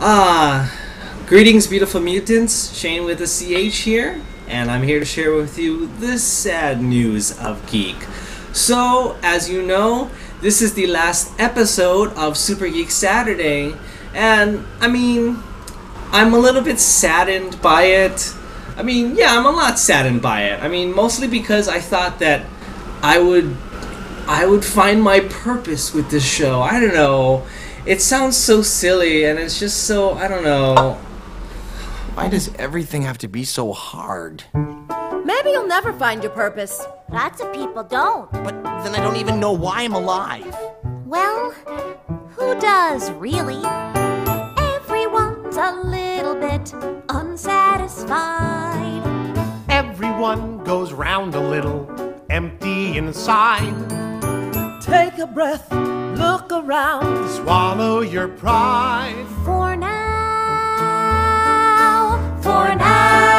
Ah, greetings, beautiful mutants. Shane with a CH here, and I'm here to share with you the sad news of geek. So, as you know, this is the last episode of Supergeek Saturday, and I'm a little bit saddened by it. I'm a lot saddened by it. Mostly because I thought that I would find my purpose with this show. I don't know. It sounds so silly, and it's just so, I don't know. Why does everything have to be so hard? Maybe you'll never find your purpose. Lots of people don't. But then I don't even know why I'm alive. Well, who does, really? Everyone's a little bit unsatisfied. Everyone goes round a little empty inside. Take a breath, look around. Swallow your pride. For now,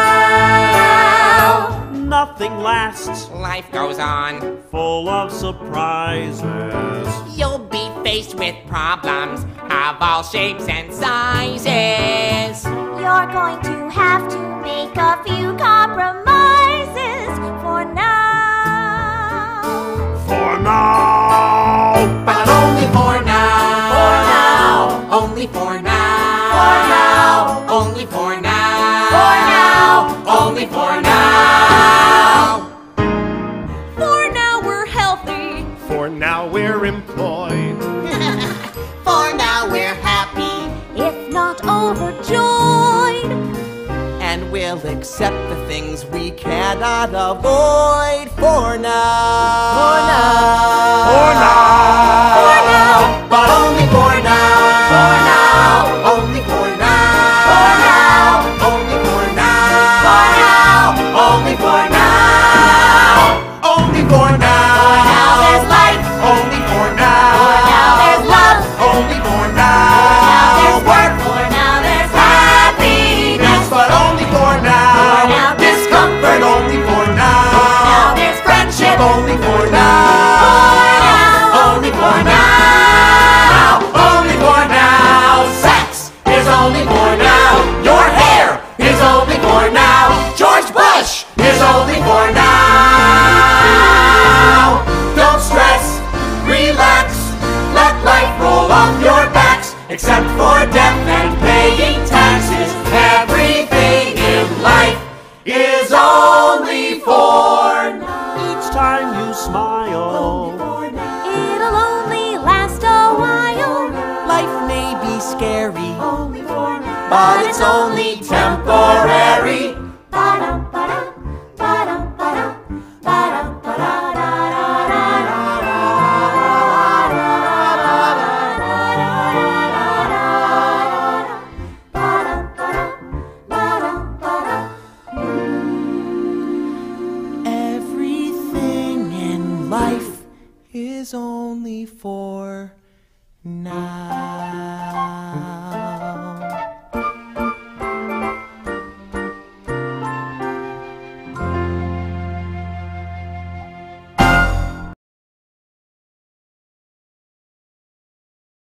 Nothing lasts, Life goes on. full of surprises. You'll be faced with problems of all shapes and sizes. you're going to have to make a few compromises. For now, For now. But only for now. For now. Only for now. For now. Only for now. For now. Only for now. For now we're healthy. For now we're employed. For now we're happy. if not overjoyed. And we'll accept the things we cannot avoid for now. For now. For now. For now. But only for now. For now. Only for now. For now. Only for now. For now. Only for now. Only for now. Now there's life. Only for now. Now there's love. Only for Now now. there's work. For now there's happiness. But only for now. For now, Discomfort only for now. Now there's friendship. Only for now. For now. Only for now. Only for now. Sex is only for now. Your hair is only for now. George Bush is only for now. Don't stress, relax, let life roll off your backs. Except for death and paying taxes, everything in life is only for now. Each time you smile, It'll only last a while. Life may be scary, But it's only temporary. Ba-dum, ba-dum, ba-dum, ba-dum, ba-dum, everything in life is only for now.